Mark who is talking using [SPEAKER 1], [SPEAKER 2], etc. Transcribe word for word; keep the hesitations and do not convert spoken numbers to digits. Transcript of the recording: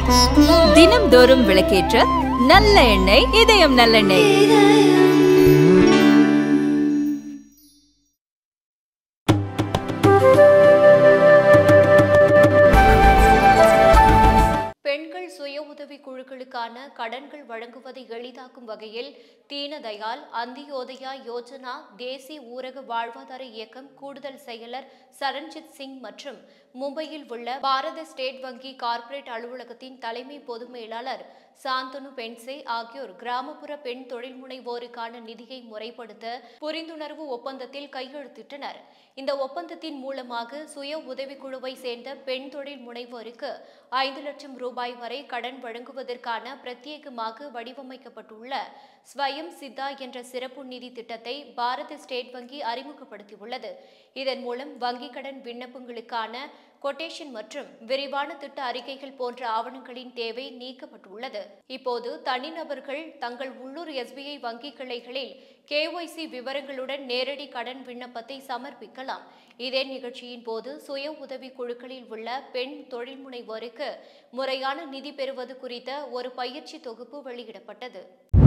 [SPEAKER 1] தினம்தோறும் விளக்கேற்ற நல்ல எண்ணெய் இதயம் நல்லெண்ணெய்.
[SPEAKER 2] பெண்கள் சுய உதவி குழுக்களுக்கான கடன்கள் வழங்குவதை எளிதாக்கும் வகையில் தீனதயாள் அந்தியோதயா யோஜனா தேசிய ஊரக வாழ்வாதார இயக்கம் கூடுதல் செயலர் சரண்ஜித் சிங் மற்றும் மும்பையில் உள்ள பாரத ஸ்டேட் வங்கி கார்ப்பரேட் அலுவலகத்தின் தலைமை பொது மேலாளர் சாந்தனு பென்சே ஆகியோர் கிராமப்புற பெண் தொழில் முனைவோருக்கான நிதியை முறைப்படுத்த புரிந்துணர்வு ஒப்பந்தத்தில் கையெழுத்திட்டனர். இந்த ஒப்பந்தத்தின் மூலமாக சுய உதவிக்குழுவை சேர்ந்த பெண் தொழில் முனைவோருக்கு ஐந்து லட்சம் ரூபாய் வரை கடன் வழங்குவதற்கான பிரத்யேகமாக வடிவமைக்கப்பட்டுள்ள ஸ்வயம் சித்தா என்ற சிறப்பு நிதி திட்டத்தை பாரத ஸ்டேட் வங்கி அறிமுகப்படுத்தியுள்ளது. இதன் மூலம் வங்கிக் கடன் விண்ணப்பங்களுக்கான கொட்டேஷன் மற்றும் விரிவான திட்ட அறிக்கைகள் போன்ற ஆவணங்களின் தேவை நீக்கப்பட்டுள்ளது. இப்போது தனிநபர்கள் தங்கள் உள்ளூர் எஸ்பிஐ வங்கி கிளைகளில் கேஒய்சி விவரங்களுடன் நேரடி கடன் விண்ணப்பத்தை சமர்ப்பிக்கலாம். இதே நிகழ்ச்சியின் போது சுய உதவி குழுக்களில் உள்ள பெண் தொழில் முனைவோருக்கு முறையான நிதி பெறுவது குறித்த ஒரு பயிற்சி தொகுப்பு வெளியிடப்பட்டது.